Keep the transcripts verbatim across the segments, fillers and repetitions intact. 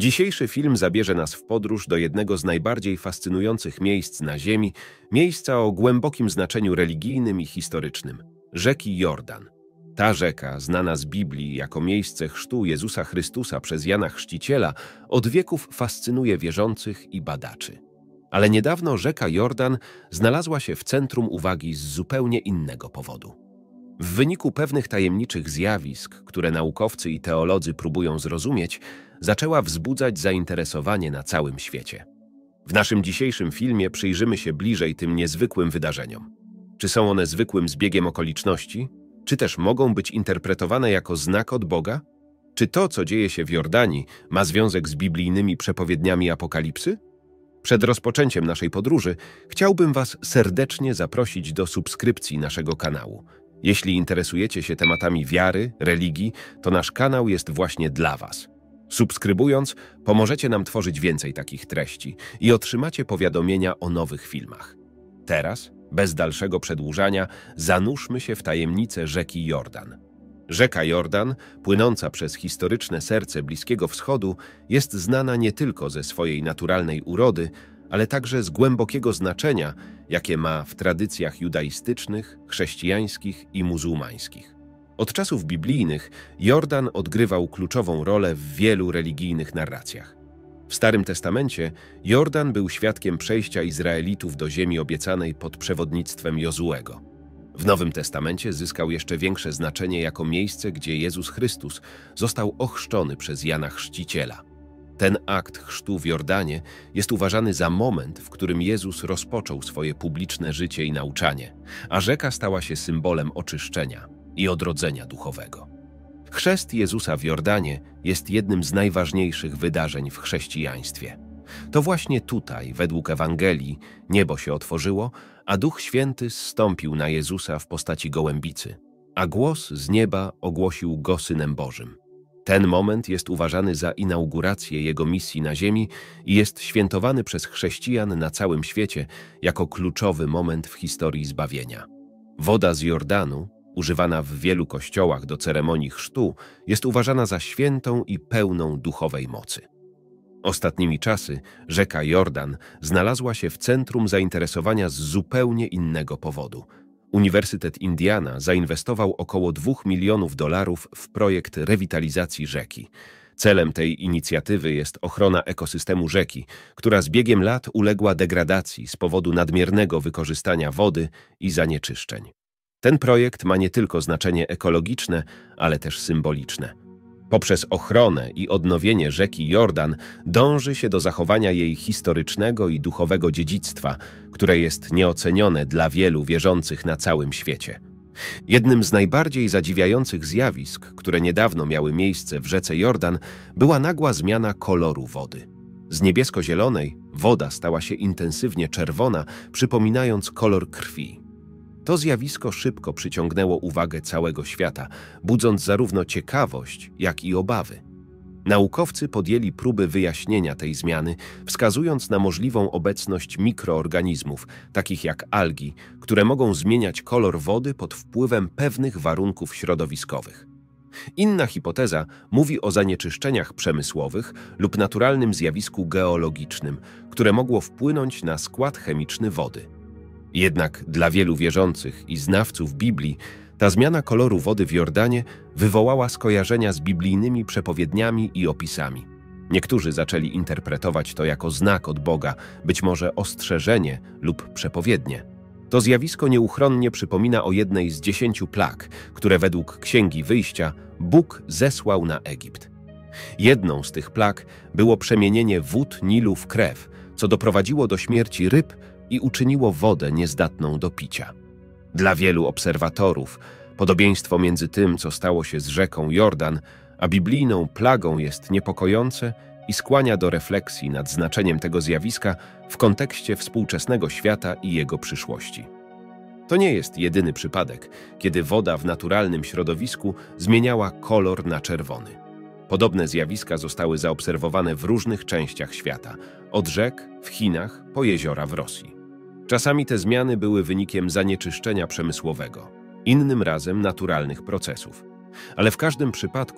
Dzisiejszy film zabierze nas w podróż do jednego z najbardziej fascynujących miejsc na Ziemi, miejsca o głębokim znaczeniu religijnym i historycznym – rzeki Jordan. Ta rzeka, znana z Biblii jako miejsce chrztu Jezusa Chrystusa przez Jana Chrzciciela, od wieków fascynuje wierzących i badaczy. Ale niedawno rzeka Jordan znalazła się w centrum uwagi z zupełnie innego powodu. W wyniku pewnych tajemniczych zjawisk, które naukowcy i teolodzy próbują zrozumieć, zaczęła wzbudzać zainteresowanie na całym świecie. W naszym dzisiejszym filmie przyjrzymy się bliżej tym niezwykłym wydarzeniom. Czy są one zwykłym zbiegiem okoliczności? Czy też mogą być interpretowane jako znak od Boga? Czy to, co dzieje się w Jordanii, ma związek z biblijnymi przepowiedniami Apokalipsy? Przed rozpoczęciem naszej podróży chciałbym Was serdecznie zaprosić do subskrypcji naszego kanału. Jeśli interesujecie się tematami wiary, religii, to nasz kanał jest właśnie dla Was. Subskrybując, pomożecie nam tworzyć więcej takich treści i otrzymacie powiadomienia o nowych filmach. Teraz, bez dalszego przedłużania, zanurzmy się w tajemnicę rzeki Jordan. Rzeka Jordan, płynąca przez historyczne serce Bliskiego Wschodu, jest znana nie tylko ze swojej naturalnej urody, ale także z głębokiego znaczenia, jakie ma w tradycjach judaistycznych, chrześcijańskich i muzułmańskich. Od czasów biblijnych Jordan odgrywał kluczową rolę w wielu religijnych narracjach. W Starym Testamencie Jordan był świadkiem przejścia Izraelitów do ziemi obiecanej pod przewodnictwem Jozuego. W Nowym Testamencie zyskał jeszcze większe znaczenie jako miejsce, gdzie Jezus Chrystus został ochrzczony przez Jana Chrzciciela. Ten akt chrztu w Jordanie jest uważany za moment, w którym Jezus rozpoczął swoje publiczne życie i nauczanie, a rzeka stała się symbolem oczyszczenia i odrodzenia duchowego. Chrzest Jezusa w Jordanie jest jednym z najważniejszych wydarzeń w chrześcijaństwie. To właśnie tutaj, według Ewangelii, niebo się otworzyło, a Duch Święty zstąpił na Jezusa w postaci gołębicy, a głos z nieba ogłosił Go Synem Bożym. Ten moment jest uważany za inaugurację Jego misji na ziemi i jest świętowany przez chrześcijan na całym świecie jako kluczowy moment w historii zbawienia. Woda z Jordanu, używana w wielu kościołach do ceremonii chrztu, jest uważana za świętą i pełną duchowej mocy. Ostatnimi czasy rzeka Jordan znalazła się w centrum zainteresowania z zupełnie innego powodu. Uniwersytet Indiana zainwestował około dwóch milionów dolarów w projekt rewitalizacji rzeki. Celem tej inicjatywy jest ochrona ekosystemu rzeki, która z biegiem lat uległa degradacji z powodu nadmiernego wykorzystania wody i zanieczyszczeń. Ten projekt ma nie tylko znaczenie ekologiczne, ale też symboliczne. Poprzez ochronę i odnowienie rzeki Jordan dąży się do zachowania jej historycznego i duchowego dziedzictwa, które jest nieocenione dla wielu wierzących na całym świecie. Jednym z najbardziej zadziwiających zjawisk, które niedawno miały miejsce w rzece Jordan, była nagła zmiana koloru wody. Z niebiesko-zielonej woda stała się intensywnie czerwona, przypominając kolor krwi. To zjawisko szybko przyciągnęło uwagę całego świata, budząc zarówno ciekawość, jak i obawy. Naukowcy podjęli próby wyjaśnienia tej zmiany, wskazując na możliwą obecność mikroorganizmów, takich jak algi, które mogą zmieniać kolor wody pod wpływem pewnych warunków środowiskowych. Inna hipoteza mówi o zanieczyszczeniach przemysłowych lub naturalnym zjawisku geologicznym, które mogło wpłynąć na skład chemiczny wody. Jednak dla wielu wierzących i znawców Biblii ta zmiana koloru wody w Jordanie wywołała skojarzenia z biblijnymi przepowiedniami i opisami. Niektórzy zaczęli interpretować to jako znak od Boga, być może ostrzeżenie lub przepowiednie. To zjawisko nieuchronnie przypomina o jednej z dziesięciu plag, które według Księgi Wyjścia Bóg zesłał na Egipt. Jedną z tych plag było przemienienie wód Nilu w krew, co doprowadziło do śmierci ryb i uczyniło wodę niezdatną do picia. Dla wielu obserwatorów podobieństwo między tym, co stało się z rzeką Jordan, a biblijną plagą jest niepokojące i skłania do refleksji nad znaczeniem tego zjawiska w kontekście współczesnego świata i jego przyszłości. To nie jest jedyny przypadek, kiedy woda w naturalnym środowisku zmieniała kolor na czerwony. Podobne zjawiska zostały zaobserwowane w różnych częściach świata, od rzek w Chinach po jeziora w Rosji. Czasami te zmiany były wynikiem zanieczyszczenia przemysłowego, innym razem naturalnych procesów. Ale w każdym przypadku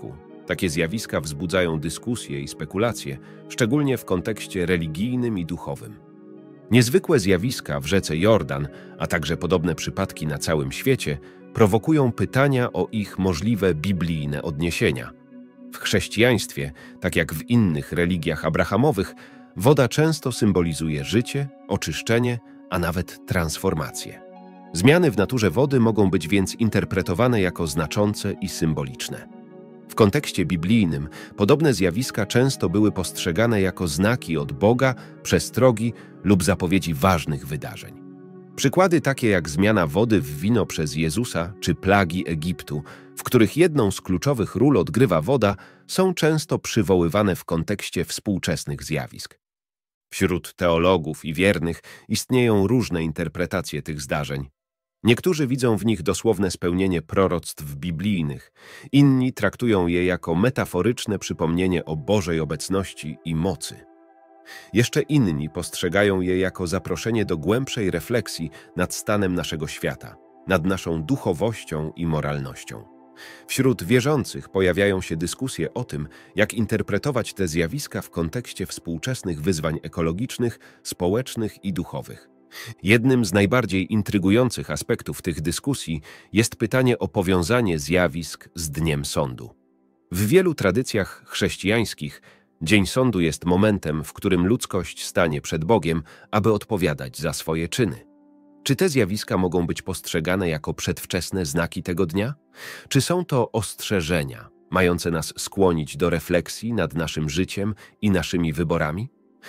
Takie zjawiska wzbudzają dyskusje i spekulacje, szczególnie w kontekście religijnym i duchowym. Niezwykłe zjawiska w rzece Jordan, a także podobne przypadki na całym świecie, prowokują pytania o ich możliwe biblijne odniesienia. W chrześcijaństwie, tak jak w innych religiach abrahamowych, woda często symbolizuje życie, oczyszczenie, a nawet transformację. Zmiany w naturze wody mogą być więc interpretowane jako znaczące i symboliczne. W kontekście biblijnym podobne zjawiska często były postrzegane jako znaki od Boga, przestrogi lub zapowiedzi ważnych wydarzeń. Przykłady takie jak zmiana wody w wino przez Jezusa czy plagi Egiptu, w których jedną z kluczowych ról odgrywa woda, są często przywoływane w kontekście współczesnych zjawisk. Wśród teologów i wiernych istnieją różne interpretacje tych zdarzeń. Niektórzy widzą w nich dosłowne spełnienie proroctw biblijnych, inni traktują je jako metaforyczne przypomnienie o Bożej obecności i mocy. Jeszcze inni postrzegają je jako zaproszenie do głębszej refleksji nad stanem naszego świata, nad naszą duchowością i moralnością. Wśród wierzących pojawiają się dyskusje o tym, jak interpretować te zjawiska w kontekście współczesnych wyzwań ekologicznych, społecznych i duchowych. Jednym z najbardziej intrygujących aspektów tych dyskusji jest pytanie o powiązanie zjawisk z Dniem Sądu. W wielu tradycjach chrześcijańskich Dzień Sądu jest momentem, w którym ludzkość stanie przed Bogiem, aby odpowiadać za swoje czyny. Czy te zjawiska mogą być postrzegane jako przedwczesne znaki tego dnia? Czy są to ostrzeżenia, mające nas skłonić do refleksji nad naszym życiem i naszymi wyborami?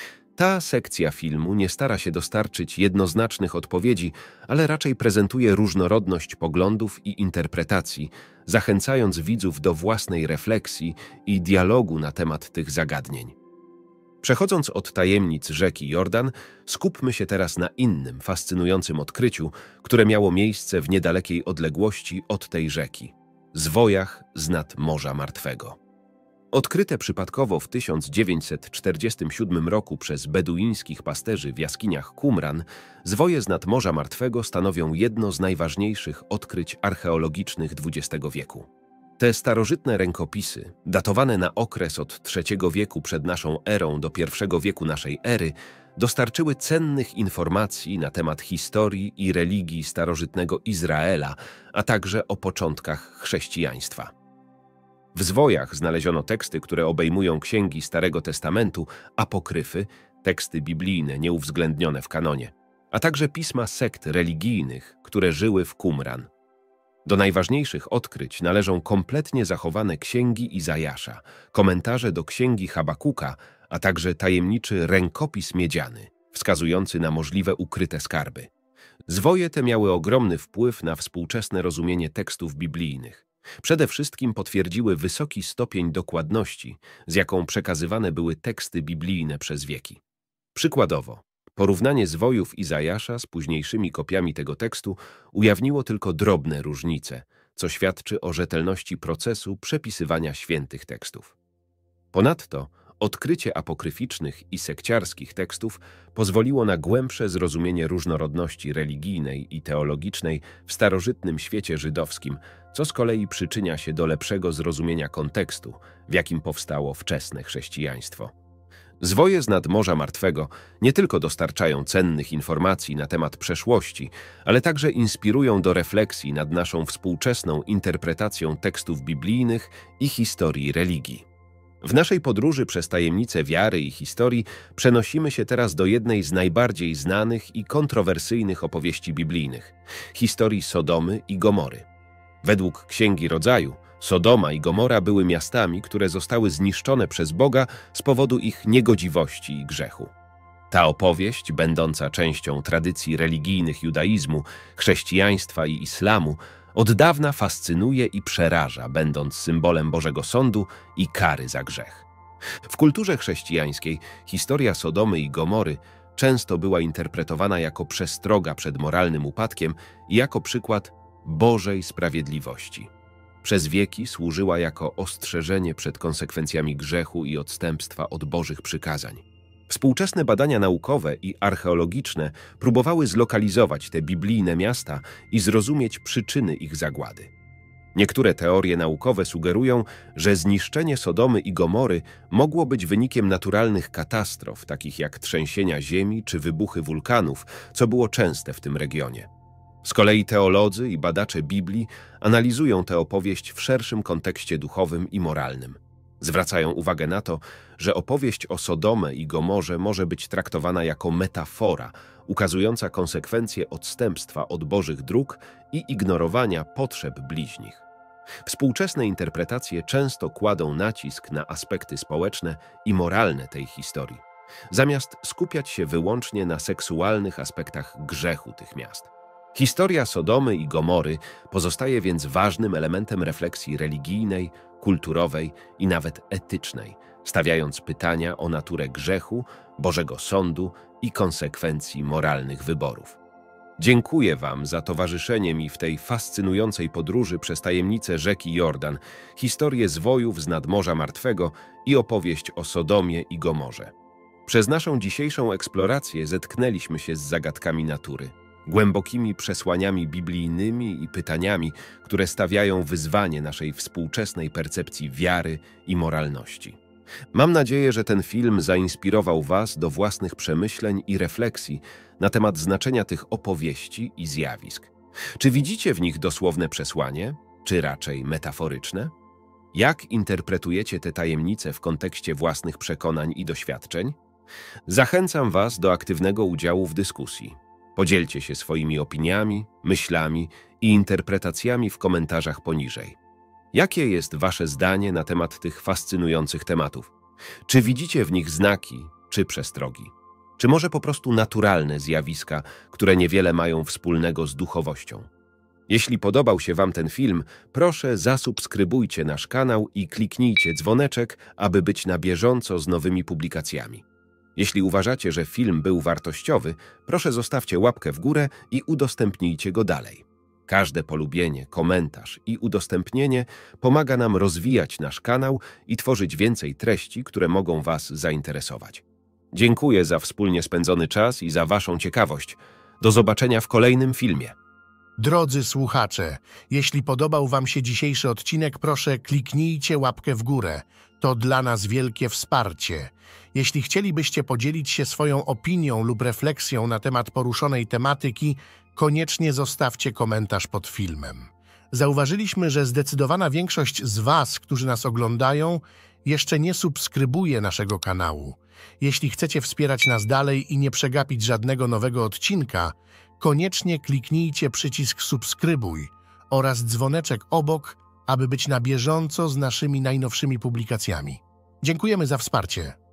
Ta sekcja filmu nie stara się dostarczyć jednoznacznych odpowiedzi, ale raczej prezentuje różnorodność poglądów i interpretacji, zachęcając widzów do własnej refleksji i dialogu na temat tych zagadnień. Przechodząc od tajemnic rzeki Jordan, skupmy się teraz na innym, fascynującym odkryciu, które miało miejsce w niedalekiej odległości od tej rzeki – zwojach z nad Morza Martwego. Odkryte przypadkowo w tysiąc dziewięćset czterdziestym siódmym roku przez beduińskich pasterzy w jaskiniach Qumran, zwoje z nad Morza Martwego stanowią jedno z najważniejszych odkryć archeologicznych dwudziestego wieku. Te starożytne rękopisy, datowane na okres od trzeciego wieku przed naszą erą do pierwszego wieku naszej ery, dostarczyły cennych informacji na temat historii i religii starożytnego Izraela, a także o początkach chrześcijaństwa. W zwojach znaleziono teksty, które obejmują księgi Starego Testamentu, apokryfy, teksty biblijne nieuwzględnione w kanonie, a także pisma sekt religijnych, które żyły w Qumran. Do najważniejszych odkryć należą kompletnie zachowane księgi Izajasza, komentarze do księgi Habakuka, a także tajemniczy rękopis miedziany, wskazujący na możliwe ukryte skarby. Zwoje te miały ogromny wpływ na współczesne rozumienie tekstów biblijnych. Przede wszystkim potwierdziły wysoki stopień dokładności, z jaką przekazywane były teksty biblijne przez wieki. Przykładowo, porównanie zwojów Izajasza z późniejszymi kopiami tego tekstu ujawniło tylko drobne różnice, co świadczy o rzetelności procesu przepisywania świętych tekstów. Ponadto odkrycie apokryficznych i sekciarskich tekstów pozwoliło na głębsze zrozumienie różnorodności religijnej i teologicznej w starożytnym świecie żydowskim, co z kolei przyczynia się do lepszego zrozumienia kontekstu, w jakim powstało wczesne chrześcijaństwo. Zwoje z nad Morza Martwego nie tylko dostarczają cennych informacji na temat przeszłości, ale także inspirują do refleksji nad naszą współczesną interpretacją tekstów biblijnych i historii religii. W naszej podróży przez tajemnice wiary i historii przenosimy się teraz do jednej z najbardziej znanych i kontrowersyjnych opowieści biblijnych – historii Sodomy i Gomory. Według Księgi Rodzaju, Sodoma i Gomora były miastami, które zostały zniszczone przez Boga z powodu ich niegodziwości i grzechu. Ta opowieść, będąca częścią tradycji religijnych judaizmu, chrześcijaństwa i islamu, od dawna fascynuje i przeraża, będąc symbolem Bożego Sądu i kary za grzech. W kulturze chrześcijańskiej historia Sodomy i Gomory często była interpretowana jako przestroga przed moralnym upadkiem i jako przykład Bożej sprawiedliwości. Przez wieki służyła jako ostrzeżenie przed konsekwencjami grzechu i odstępstwa od Bożych przykazań. Współczesne badania naukowe i archeologiczne próbowały zlokalizować te biblijne miasta i zrozumieć przyczyny ich zagłady. Niektóre teorie naukowe sugerują, że zniszczenie Sodomy i Gomory mogło być wynikiem naturalnych katastrof, takich jak trzęsienia ziemi czy wybuchy wulkanów, co było częste w tym regionie. Z kolei teolodzy i badacze Biblii analizują tę opowieść w szerszym kontekście duchowym i moralnym. Zwracają uwagę na to, że opowieść o Sodomę i Gomorze może być traktowana jako metafora, ukazująca konsekwencje odstępstwa od Bożych dróg i ignorowania potrzeb bliźnich. Współczesne interpretacje często kładą nacisk na aspekty społeczne i moralne tej historii, zamiast skupiać się wyłącznie na seksualnych aspektach grzechu tych miast. Historia Sodomy i Gomory pozostaje więc ważnym elementem refleksji religijnej, kulturowej i nawet etycznej, stawiając pytania o naturę grzechu, Bożego sądu i konsekwencji moralnych wyborów. Dziękuję Wam za towarzyszenie mi w tej fascynującej podróży przez tajemnice rzeki Jordan, historię zwojów z nadmorza martwego i opowieść o Sodomie i Gomorze. Przez naszą dzisiejszą eksplorację zetknęliśmy się z zagadkami natury, głębokimi przesłaniami biblijnymi i pytaniami, które stawiają wyzwanie naszej współczesnej percepcji wiary i moralności. Mam nadzieję, że ten film zainspirował Was do własnych przemyśleń i refleksji na temat znaczenia tych opowieści i zjawisk. Czy widzicie w nich dosłowne przesłanie, czy raczej metaforyczne? Jak interpretujecie te tajemnice w kontekście własnych przekonań i doświadczeń? Zachęcam Was do aktywnego udziału w dyskusji. Podzielcie się swoimi opiniami, myślami i interpretacjami w komentarzach poniżej. Jakie jest Wasze zdanie na temat tych fascynujących tematów? Czy widzicie w nich znaki, czy przestrogi? Czy może po prostu naturalne zjawiska, które niewiele mają wspólnego z duchowością? Jeśli podobał się Wam ten film, proszę zasubskrybujcie nasz kanał i kliknijcie dzwoneczek, aby być na bieżąco z nowymi publikacjami. Jeśli uważacie, że film był wartościowy, proszę zostawcie łapkę w górę i udostępnijcie go dalej. Każde polubienie, komentarz i udostępnienie pomaga nam rozwijać nasz kanał i tworzyć więcej treści, które mogą Was zainteresować. Dziękuję za wspólnie spędzony czas i za Waszą ciekawość. Do zobaczenia w kolejnym filmie. Drodzy słuchacze, jeśli podobał Wam się dzisiejszy odcinek, proszę kliknijcie łapkę w górę. To dla nas wielkie wsparcie. Jeśli chcielibyście podzielić się swoją opinią lub refleksją na temat poruszonej tematyki, koniecznie zostawcie komentarz pod filmem. Zauważyliśmy, że zdecydowana większość z Was, którzy nas oglądają, jeszcze nie subskrybuje naszego kanału. Jeśli chcecie wspierać nas dalej i nie przegapić żadnego nowego odcinka, koniecznie kliknijcie przycisk subskrybuj oraz dzwoneczek obok, aby być na bieżąco z naszymi najnowszymi publikacjami. Dziękujemy za wsparcie.